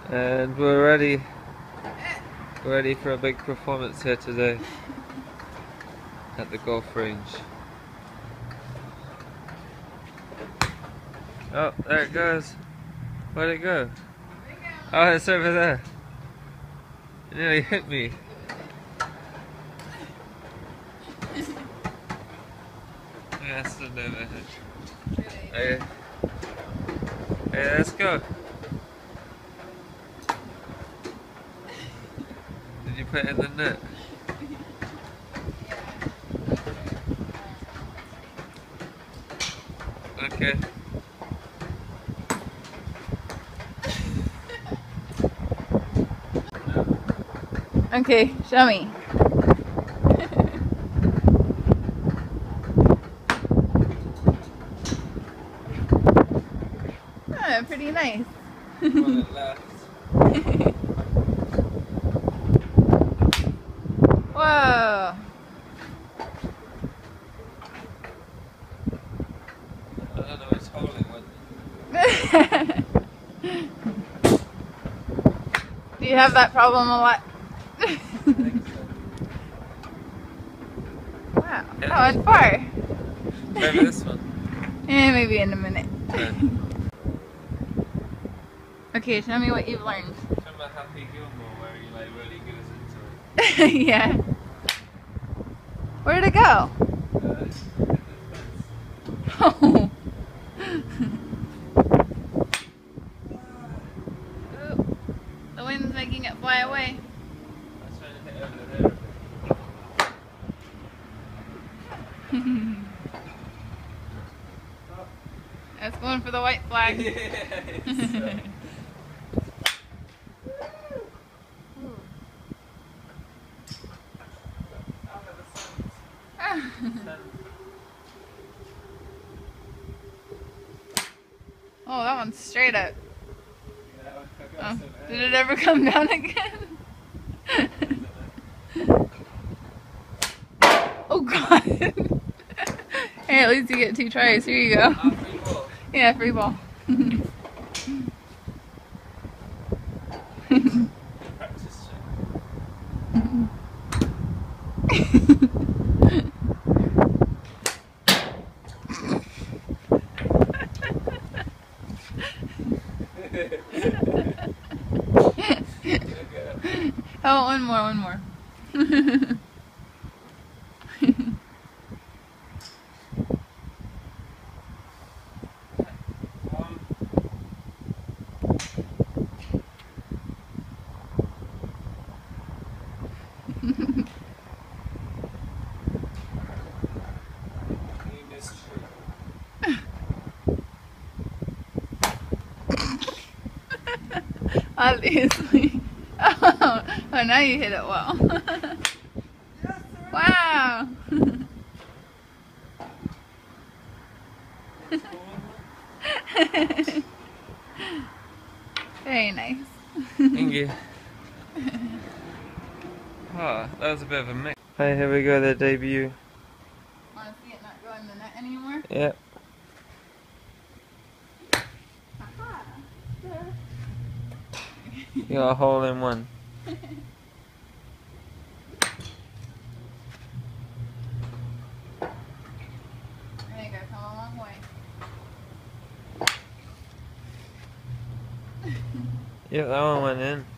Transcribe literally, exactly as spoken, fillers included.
And we're ready, ready for a big performance here today at the golf range. Oh, there it goes. Where'd it go? Oh, it's over there. It nearly hit me. Yeah, it's still over. Hey, hey, let's go. Did you put it in the net? Okay. Okay, show me. Oh, pretty nice. Well, it left. Whoa. I don't know which hole it went. Do you have that problem a lot? I think so. Wow. Yeah. Oh, it's far. Maybe this one. Eh, maybe in a minute. Yeah. Okay, show me what you've learned. Remember Happy Gilmore where he like really goes into it? Yeah. Where did it go? Uh, Oh. The wind's making it fly away. I was trying to hit over there. That's going for the white flag. Yes. Oh, that one's straight up. Oh, did it ever come down again? Oh God. Hey, at least you get two tries. Here you go. Free ball. Yeah, free ball. Practice Oh, one more, one more. Obviously. Oh, oh, now you hit it well. Wow. Very nice. Thank you. Oh, that was a bit of a mix. Hi, here we go, the debut. Want to see it not go in the net anymore? Yep. Aha. You got a hole in one. There you go, come a long way. Yep, that one went in.